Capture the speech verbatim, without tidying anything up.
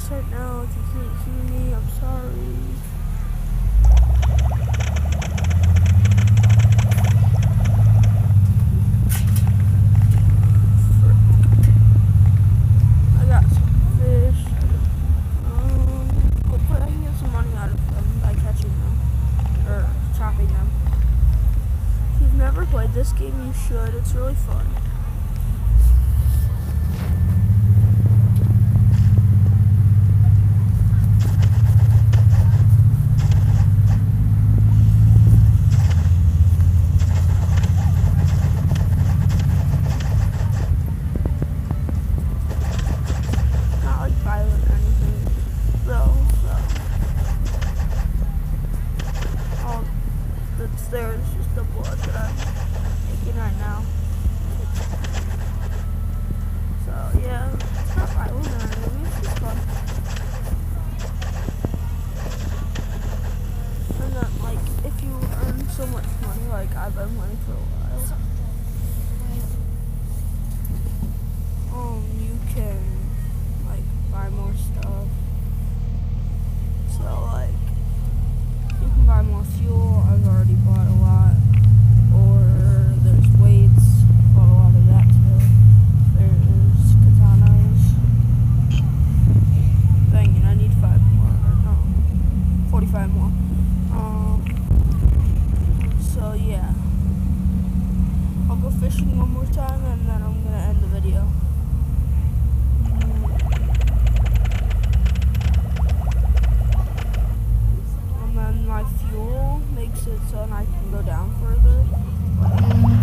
box right now. If you can't hear me, I'm sorry. I got some fish. Um, hopefully I can get some money out of them by catching them or chopping them. If you've never played this game, you should. It's really fun. There's just the blood that I'm making right now. So yeah, it's not violent or anything, it's just fun. And then like, if you earn so much money, like I've been playing for a while, um, you can like buy more stuff. So like, you can buy more fuel. I've already bought a lot. Or there's weights. Bought a lot of that too. There's katanas. Dang it, I need five more. Or no, forty-five more. Um. So yeah, I'll go fishing one more time and then I'm gonna end the video. My fuel makes it so I can go down further.